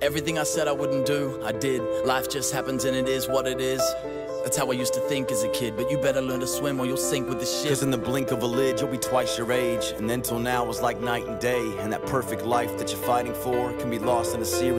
Everything I said I wouldn't do, I did. Life just happens and it is what it is. That's how I used to think as a kid, but you better learn to swim or you'll sink with the ship. Cause in the blink of a lid, you'll be twice your age. And then till now was like night and day. And that perfect life that you're fighting for can be lost in a series